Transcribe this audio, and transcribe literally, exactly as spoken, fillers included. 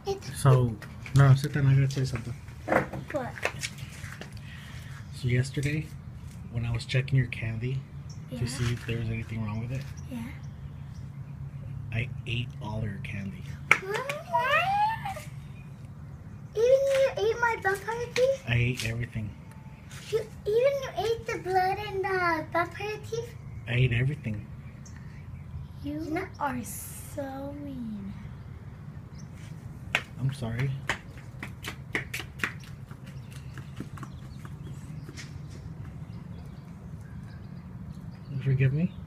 So, no, sit down. I gotta tell you something. What? So yesterday, when I was checking your candy Yeah. to see if there was anything wrong with it, Yeah. I ate all your candy. Even you ate my vampire teeth? I ate everything. You, even you ate the blood and the vampire teeth? I ate everything. You, you are so mean. I'm sorry. You forgive me?